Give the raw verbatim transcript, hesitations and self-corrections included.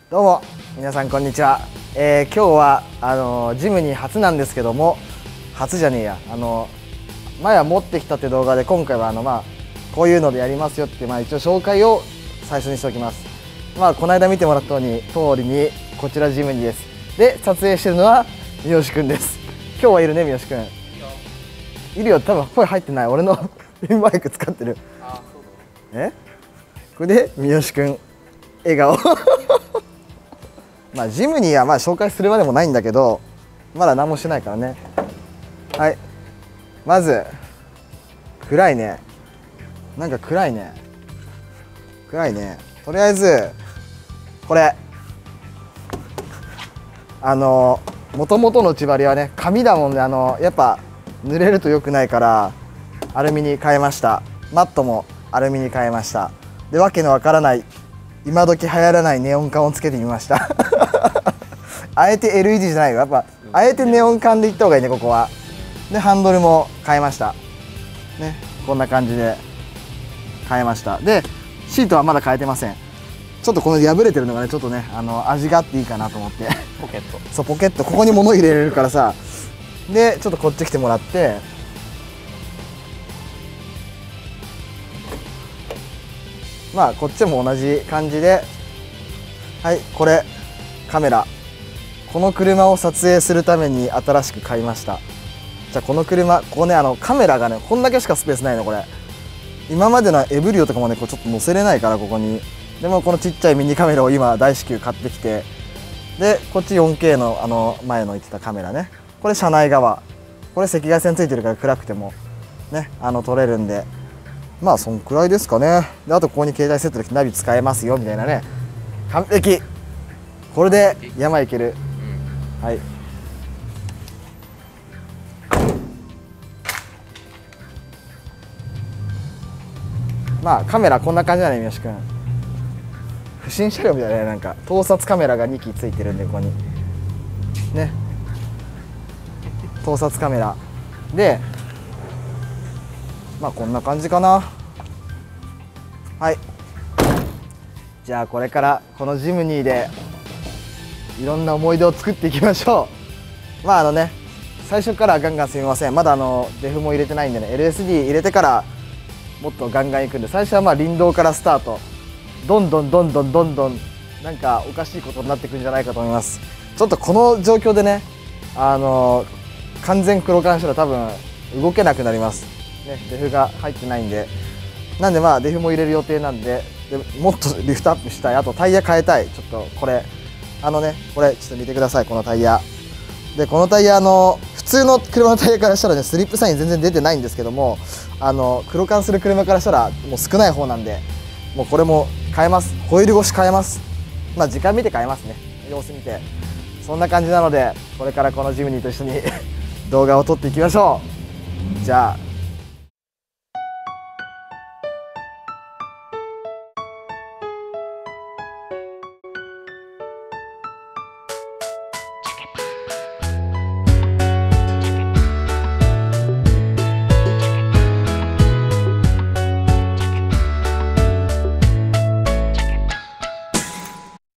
どうも皆さんこんにちは。えー、今日はあのー、ジムに初なんですけども、初じゃねえや、あのー、前は持ってきたって動画で、今回はあのまあこういうのでやりますよって、まあ一応紹介を最初にしておきます。まあこの間見てもらった通り通りにこちらジムにです。で撮影してるのは三好くんです。今日はいるね、三好くん。いるよ、多分声入ってない。俺のピンマイク使ってる。あ、そうだ。え、これで三好くん笑顔まあジムにはまあ紹介するまでもないんだけど、まだ何もしてないからね。はい、まず暗いね。なんか暗いね暗いね。とりあえずこれあのもともとの内張りはね紙だもんで、あのやっぱ濡れると良くないからアルミに変えました。マットもアルミに変えました。で、わけのわからない今時流行らないネオン管をつけてみましたあえて エルイーディー じゃないよ、やっぱあえてネオン管でいった方がいいね、ここは。でハンドルも変えましたね。こんな感じで変えました。でシートはまだ変えてません。ちょっとこの破れてるのがね、ちょっとね、あの味があっていいかなと思ってポケットそう、ポケット、ここに物入れれるからさ。でちょっとこっち来てもらって、まあこっちも同じ感じで、はい、これカメラ、この車を撮影するために新しく買いました。じゃあこの車、ここね、あのカメラがねこんだけしかスペースないの。これ今までのエブリオとかもねこうちょっと載せれないから、ここに。でもこのちっちゃいミニカメラを今大至急買ってきて、でこっち よんケー のあの前の言ってたカメラね、これ車内側、これ赤外線ついてるから暗くてもねあの撮れるんで、まあそんくらいですかね。であとここに携帯セットでナビ使えますよみたいなね、完璧。これで山行ける。はい、まあカメラこんな感じだね、三好くん。不審車両みたいなね、なんか盗撮カメラがにきついてるんで、ここにね、盗撮カメラで、まあこんな感じかな。はい、じゃあこれからこのジムニーでいろんな思い出を作っていきましょう。まああのね、最初からガンガンすみません、まだあのデフも入れてないんでね、 エルエスディー 入れてからもっとガンガンいくんで、最初はまあ林道からスタート、どんどんどんどんどんどんなんかおかしいことになっていくんじゃないかと思います。ちょっとこの状況でね、あの完全黒缶したら多分動けなくなりますね。デフが入ってないんで、なんでまあデフも入れる予定なんで、でもっとリフトアップしたい。あとタイヤ変えたい。ちょっとこれあのね、これちょっと見てください、このタイヤで、このタイヤ、あの普通の車のタイヤからしたらねスリップサイン全然出てないんですけども、あの黒缶する車からしたらもう少ない方なんで、もうこれも変えます。ホイール越し変えます。まあ時間見て変えますね、様子見て。そんな感じなので、これからこのジムニーと一緒に動画を撮っていきましょう。じゃあ